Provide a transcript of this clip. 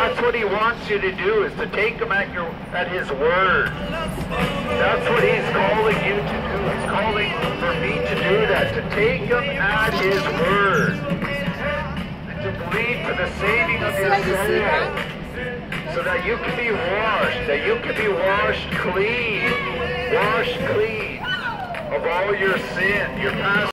That's what he wants you to do, is to take him at his word. That's what he's calling you to do. He's calling for me to do that, to take him at his word. And to believe for the saving of your soul. So that you can be washed, clean of all your sin, your past